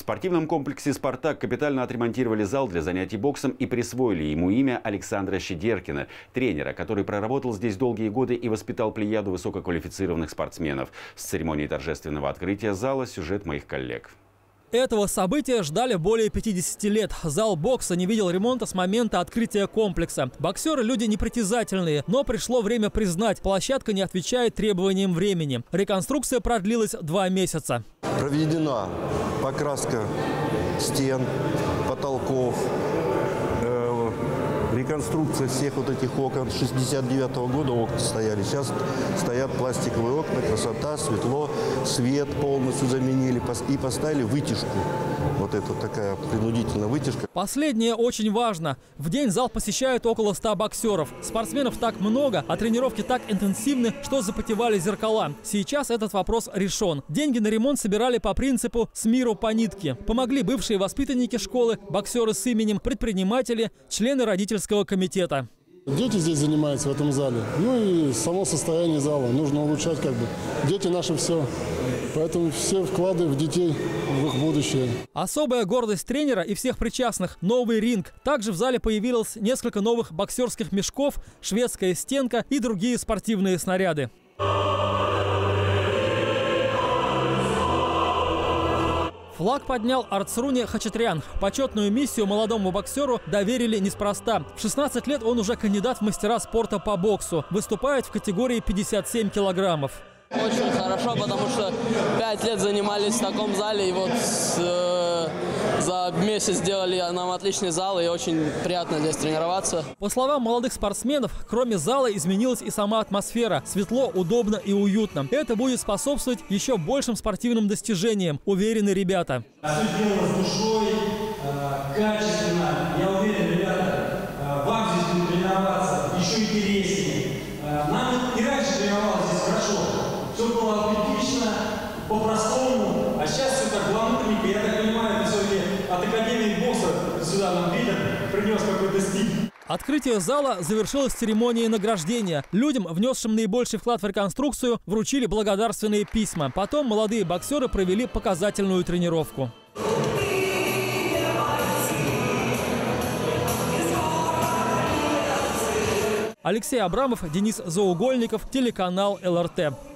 спортивном комплексе «Спартак» капитально отремонтировали зал для занятий боксом и присвоили ему имя Александра Щедеркина, тренера, который проработал здесь долгие годы и воспитал плеяду высококвалифицированных спортсменов. С церемонии торжественного открытия зала сюжет моих коллег. Этого события ждали более 50 лет. Зал бокса не видел ремонта с момента открытия комплекса. Боксеры – люди непритязательные, но пришло время признать, площадка не отвечает требованиям времени. Реконструкция продлилась 2 месяца. Проведена покраска стен, потолков, реконструкция всех вот этих окон. 69-го года окна стояли, сейчас стоят пластиковые окна, красота, светло, свет полностью заменили и поставили вытяжку. Вот это такая принудительная вытяжка. Последнее очень важно. В день зал посещают около 100 боксеров. Спортсменов так много, а тренировки так интенсивны, что запотевали зеркала. Сейчас этот вопрос решен. Деньги на ремонт собирали по принципу «с миру по нитке». Помогли бывшие воспитанники школы, боксеры с именем, предприниматели, члены родительского комитета. Дети здесь занимаются в этом зале. Ну и само состояние зала нужно улучшать как бы. Дети наши все. Поэтому все вклады в детей, в их будущее. Особая гордость тренера и всех причастных – новый ринг. Также в зале появилось несколько новых боксерских мешков, шведская стенка и другие спортивные снаряды. Флаг поднял Арцруни Хачатрян. Почетную миссию молодому боксеру доверили неспроста. В 16 лет он уже кандидат в мастера спорта по боксу. Выступает в категории 57 килограммов. Очень хорошо, потому что 5 лет занимались в таком зале, и вот за месяц сделали нам отличный зал, и очень приятно здесь тренироваться. По словам молодых спортсменов, кроме зала изменилась и сама атмосфера. Светло, удобно и уютно. Это будет способствовать еще большим спортивным достижениям, уверены ребята. Все дело с душой, качественно. Я уверен, ребята, вам здесь будет тренироваться еще интереснее. Нам и раньше тренировалось здесь хорошо. Все было отлично, по-простому, а сейчас все так гламурненько. Я так понимаю, это все-таки от Академии бокса сюда нам Питер принес какой-то стиль. Открытие зала завершилось церемонией награждения. Людям, внесшим наибольший вклад в реконструкцию, вручили благодарственные письма. Потом молодые боксеры провели показательную тренировку. Алексей Абрамов, Денис Заугольников, телеканал ЛРТ.